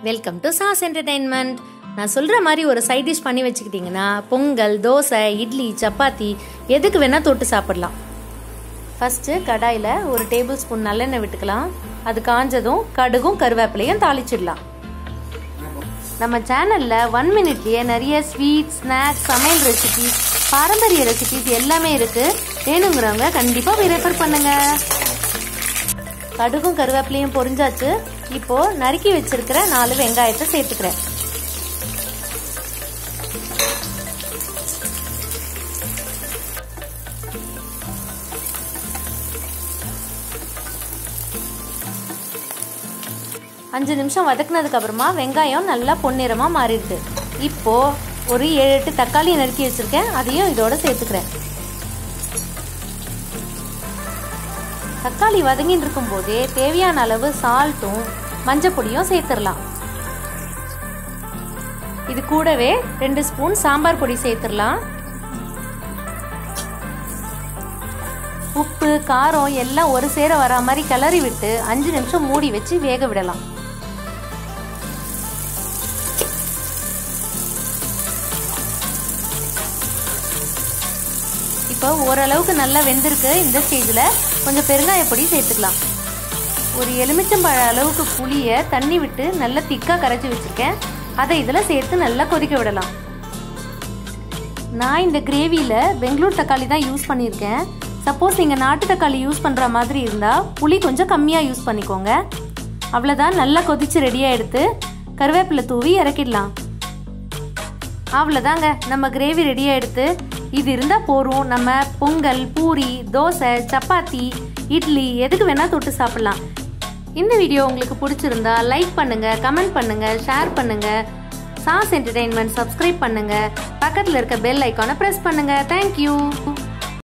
Welcome to sauce entertainment. நான் சொல்கிற மாதிரி ஒரு சைட் டிஷ் பண்ணி வச்சுக்கிட்டிங்கன்னா பொங்கல், தோசை, இட்லி, சப்பாத்தி எதுக்கு வேணால் தொட்டு சாப்பிடலாம். ஃபஸ்ட்டு கடாயில் ஒரு டேபிள் ஸ்பூன் நல்லெண்ணெய் விட்டுக்கலாம். அது காஞ்சதும் கடுகும் கருவேப்பிலையும் தாளிச்சிடலாம். நம்ம சேனலில் 1 மினிட்லேயே நிறைய ஸ்வீட், ஸ்நாக்ஸ், சமையல் ரெசிபிஸ், பாரம்பரிய ரெசிபிஸ் எல்லாமே இருக்குது. வேணுங்கிறவங்க கண்டிப்பாக ரெஃபர் பண்ணுங்கள். கடுகும் கருவேப்பிலையும் பொரிஞ்சாச்சு. இப்போ நறுக்கி வச்சிருக்கிற 4 வெங்காயத்தை சேர்த்துக்கிறேன். அஞ்சு நிமிஷம் வதக்குனதுக்கு அப்புறமா வெங்காயம் நல்லா பொன்னிறமா மாறிடுது. இப்போ ஒரு 7-8 தக்காளி நறுக்கி வச்சிருக்கேன், அதையும் இதோட சேர்த்துக்கிறேன். தக்காளி வதங்கிட்டு இருக்கும் போதே தேவையான அளவு சால்ட்டும் மஞ்சள் பொடியும் சேர்த்துடலாம். இது கூடவே 2 ஸ்பூன் சாம்பார் பொடி சேர்த்துடலாம். உப்பு, காரம் எல்லாம் ஒரு சேர வர மாதிரி கிளறி விட்டு 5 நிமிஷம் மூடி வச்சு வேக விடலாம். இப்போ ஓரளவுக்கு நல்லா வெந்திருக்கு. இந்த ஸ்டேஜில் கொஞ்சம் பெருங்காய பொடி சேர்த்துக்கலாம். ஒரு எலுமிச்சம்பழ அளவுக்கு புளியை தண்ணி விட்டு நல்லா திக்காக கரைச்சி வச்சுருக்கேன். அதை இதில் சேர்த்து நல்லா கொதிக்க விடலாம். நான் இந்த கிரேவியில் பெங்களூர் தக்காளி தான் யூஸ் பண்ணியிருக்கேன். சப்போஸ் நீங்கள் நாட்டு தக்காளி யூஸ் பண்ணுற மாதிரி இருந்தால் புளி கொஞ்சம் கம்மியாக யூஸ் பண்ணிக்கோங்க. அவ்வளோதான், நல்லா கொதிச்சு ரெடியாக எடுத்து கருவேப்பிலை தூவி இறக்கிடலாம். அவ்வளோதாங்க, நம்ம கிரேவி ரெடியாக எடுத்து இது இருந்தால் போதும். நம்ம பொங்கல், பூரி, தோசை, சப்பாத்தி, இட்லி எதுக்கு வேணால் தொட்டு சாப்பிட்லாம். இந்த வீடியோ உங்களுக்கு பிடிச்சிருந்தா லைக் பண்ணுங்கள், கமெண்ட் பண்ணுங்கள், ஷேர் பண்ணுங்கள். சாஸ் என்டர்டெயின்மெண்ட் சப்ஸ்கிரைப் பண்ணுங்கள். பக்கத்தில் இருக்க பெல் ஐக்கானை ப்ரெஸ் பண்ணுங்கள். தேங்க்யூ.